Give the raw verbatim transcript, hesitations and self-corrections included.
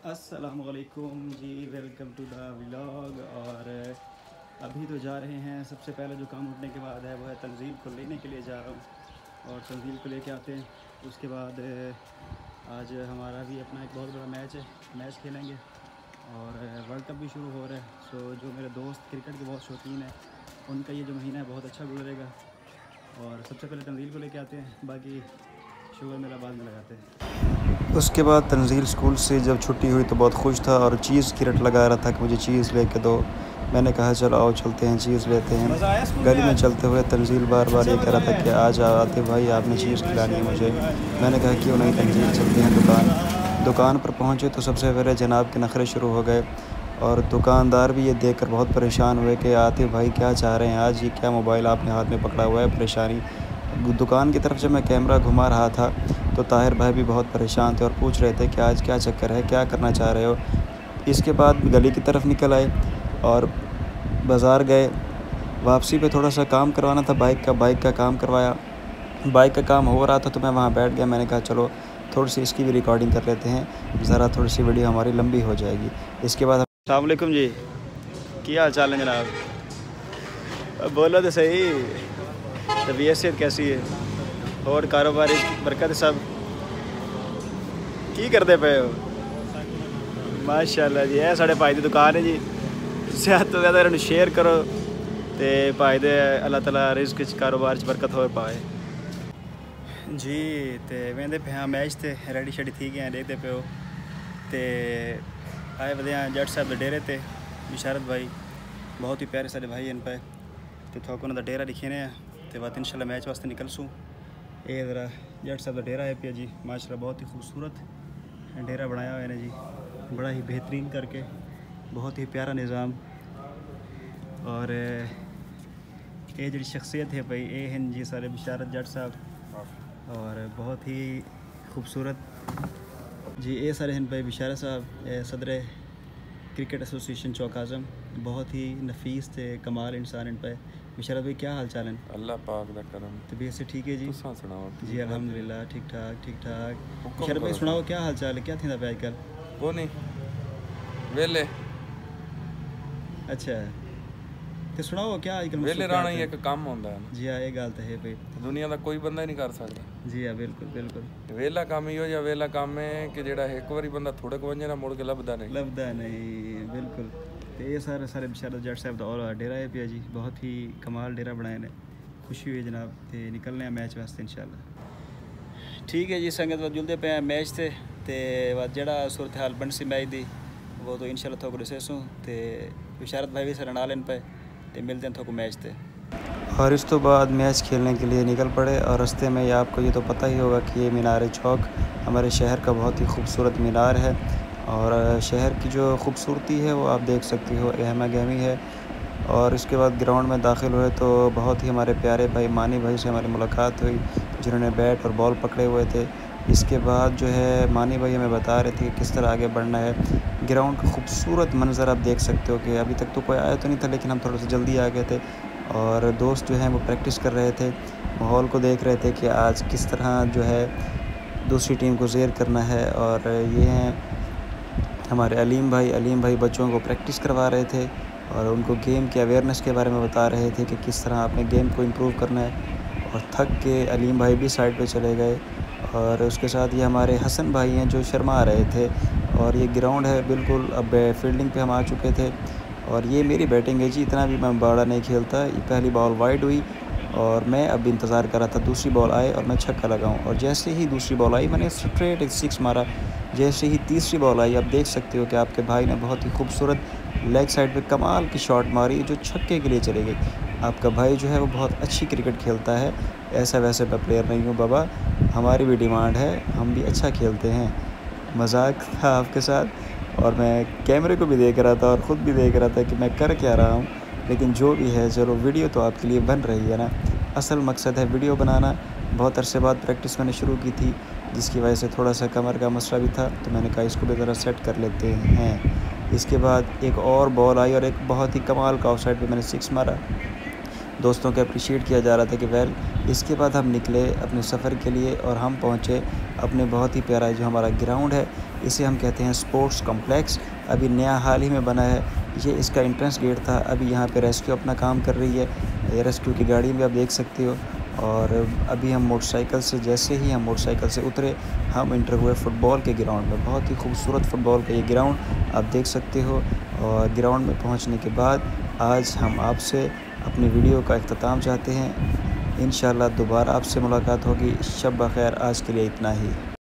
अस्सलामुअलैकुम जी, welcome to the vlog. और अभी तो जा रहे हैं। सबसे पहले जो काम उठने के बाद है वो है तंजील को लेने के लिए जा रहा हूँ और तंजील को लेके आते हैं। उसके बाद आज हमारा भी अपना एक बहुत बड़ा मैच है, मैच खेलेंगे और वर्ल्ड कप भी शुरू हो रहा है। सो जो मेरे दोस्त क्रिकेट के बहुत शौकीन हैं उनका ये जो महीना है बहुत अच्छा गुजरेगा। और सबसे पहले तंजील को लेके आते हैं, बाकी शुगर मेरा बाद में लगाते हैं। उसके बाद तंजील स्कूल से जब छुट्टी हुई तो बहुत खुश था और चीज़ की रट लगा रहा था कि मुझे चीज़ लेके दो। मैंने कहा चलो आओ चलते हैं, चीज़ लेते हैं। गली में चलते हुए तंजील बार बार ये कह रहा था कि आज आते भाई, आपने चीज़ खिलानी है मुझे। मैंने कहा क्यों नहीं तंजील, चलते हैं दुकान। दुकान पर पहुँचे तो सबसे पहले जनाब के नखरे शुरू हो गए और दुकानदार भी ये देखकर बहुत परेशान हुए कि आतिफ भाई क्या चाह रहे हैं आज, ये क्या मोबाइल आपने हाथ में पकड़ा हुआ है। परेशानी दुकान की तरफ जब मैं कैमरा घुमा रहा था तो ताहिर भाई भी बहुत परेशान थे और पूछ रहे थे कि आज क्या चक्कर है, क्या करना चाह रहे हो। इसके बाद गली की तरफ निकल आए और बाज़ार गए। वापसी पे थोड़ा सा काम करवाना था बाइक का, बाइक का काम करवाया। बाइक का काम हो रहा था तो मैं वहाँ बैठ गया। मैंने कहा चलो थोड़ी सी इसकी भी रिकॉर्डिंग कर लेते हैं, ज़रा थोड़ी सी वीडियो हमारी लंबी हो जाएगी। इसके बाद अस्सलाम वालेकुम जी, क्या हाल चाल है जनाब? अब बोलो तो सही, तबीयत सेहत कैसी है और कारोबार बरकत सब की करते पे हो? माशाल्लाह जी, है साढ़े भाई की दुकान है जी। सेहत तो ज़्यादा शेयर करो तो भाई दे अल्लाह ताला रिज़्क च कारोबार च बरकत हो पाए जी। तो वेंदे पे हाँ मैच ते रेडी शेडी थी गए, देखते पे हो तो आए बदे जट साहब के डेरे ते। बिशारत भाई बहुत ही प्यारे सारे भाई इन पे तो थोड़ा उन्होंने डेरा लिखे ने तो बात इंशाल्लाह मैच वास्ते निकलसूँ। ये ज़रा जट साहब का डेरा है पे जी, माशाल्लाह बहुत ही खूबसूरत डेरा बनाया हुआ है जी, बड़ा ही बेहतरीन करके, बहुत ही प्यारा निज़ाम। और ये जी शख्सियत है भाई, ये हैं जी सारे बिशारत जट साहब और बहुत ही खूबसूरत जी। ये सारे हैं भाई बिशारत साहब, सदर क्रिकेट एसोसिएशन चौक आज़म, बहुत ही नफीस थे कमाल इंसान इन पे। बिशारत भाई क्या हाल चाल है? अल्लाह पाक दा करम। तबीयत से ठीक है जी? तुसां सुनाओ जी अल्हम्दुलिल्लाह ठीक ठाक ठीक ठाक। बिशारत भाई सुनाओ क्या हाल चाल है, क्या थी पे आजकल? वो नहीं वेले अच्छा तो सुनाओ क्या आजकल वेले रहना ही एक काम होंदा है ना जी। हाँ ये गल तो है भाई, दुनिया दा कोई बंदा ही नहीं कर सकदा जी हाँ बिल्कुल बिल्कुल। वेला काम ही हो या वेला काम है कि जेड़ा एक बारी बंदा थोड़े को वंजे ना मुड़ के लभदा नहीं लभदा नहीं बिल्कुल। तो ये सारे सारे बिशारत जट साहब दा और डेरा है पे जी, बहुत ही कमाल डेरा बनाए ने। खुशी हुई जनाब, तो निकलने हैं मैच वास्ते इंशाल्लाह। ठीक है जी संगत वो जुलते पे मैच से तो जेड़ा सूरत हाल बन सी मैच दी वो तो इंशाल्लाह थोड़ा डिस्कसूँ तो बिशारत भाई भी सर नाल इन पे तो मिलते हैं थोड़ा मैच थे। और इस तो बाद मैच खेलने के लिए निकल पड़े और रास्ते में आपको ये तो पता ही होगा कि ये मीनार चौक हमारे शहर का बहुत ही खूबसूरत मीनार है और शहर की जो खूबसूरती है वो आप देख सकते हो, गहमा गहमी है। और इसके बाद ग्राउंड में दाखिल हुए तो बहुत ही हमारे प्यारे भाई मानी भाई से हमारी मुलाकात हुई जिन्होंने बैट और बॉल पकड़े हुए थे। इसके बाद जो है मानी भाई हमें बता रहे थे कि किस तरह आगे बढ़ना है। ग्राउंड का खूबसूरत मंज़र आप देख सकते हो कि अभी तक तो कोई आया तो नहीं था लेकिन हम थोड़ा सा जल्दी आ गए थे और दोस्त जो हैं वो प्रैक्टिस कर रहे थे, माहौल को देख रहे थे कि आज किस तरह जो है दूसरी टीम को ज़ेर करना है। और ये हैं हमारे अलीम भाई, अलीम भाई बच्चों को प्रैक्टिस करवा रहे थे और उनको गेम के अवेयरनेस के बारे में बता रहे थे कि किस तरह आपने गेम को इम्प्रूव करना है। और थक के अलीम भाई भी साइड पे चले गए और उसके साथ ये हमारे हसन भाई हैं जो शर्मा रहे थे। और ये ग्राउंड है बिल्कुल, अब फील्डिंग पे हम आ चुके थे और ये मेरी बैटिंग है जी, इतना भी मैं बड़ा नहीं खेलता। ये पहली बॉल वाइड हुई और मैं अब इंतज़ार कर रहा था दूसरी बॉल आए और मैं छक्का लगाऊं और जैसे ही दूसरी बॉल आई मैंने स्ट्रेट एक सिक्स मारा। जैसे ही तीसरी बॉल आई आप देख सकते हो कि आपके भाई ने बहुत ही खूबसूरत लेग साइड पे कमाल की शॉट मारी जो छक्के के लिए चली गई। आपका भाई जो है वो बहुत अच्छी क्रिकेट खेलता है, ऐसा वैसे मैं प्लेयर नहीं हूँ बाबा, हमारी भी डिमांड है, हम भी अच्छा खेलते हैं। मजाक था आपके साथ और मैं कैमरे को भी देख रहा था और ख़ुद भी देख रहा था कि मैं कर क्या रहा हूँ, लेकिन जो भी है चलो वीडियो तो आपके लिए बन रही है ना। असल मकसद है वीडियो बनाना। बहुत अरसे बाद प्रैक्टिस मैंने शुरू की थी जिसकी वजह से थोड़ा सा कमर का मसला भी था तो मैंने कहा इसको भी ज़रा सेट कर लेते हैं। इसके बाद एक और बॉल आई और एक बहुत ही कमाल का ऑफ साइड पे मैंने सिक्स मारा। दोस्तों को अप्रिशिएट किया जा रहा था कि वेल। इसके बाद हम निकले अपने सफ़र के लिए और हम पहुँचे अपने बहुत ही प्यारा जो हमारा ग्राउंड है इसे हम कहते हैं स्पोर्ट्स कॉम्प्लेक्स। अभी नया हाल ही में बना है। ये इसका एंट्रेंस गेट था। अभी यहाँ पे रेस्क्यू अपना काम कर रही है। ये रेस्क्यू की गाड़ी भी आप देख सकते हो। और अभी हम मोटरसाइकिल से जैसे ही हम मोटरसाइकिल से उतरे, हम इंटर हुए फ़ुटबॉल के ग्राउंड में। बहुत ही खूबसूरत फ़ुटबॉल का ये ग्राउंड आप देख सकते हो। और ग्राउंड में पहुंचने के बाद आज हम आपसे अपनी वीडियो का इख्तिताम चाहते हैं। इंशाल्लाह दोबारा आपसे मुलाकात होगी। शब बख़ैर, आज के लिए इतना ही।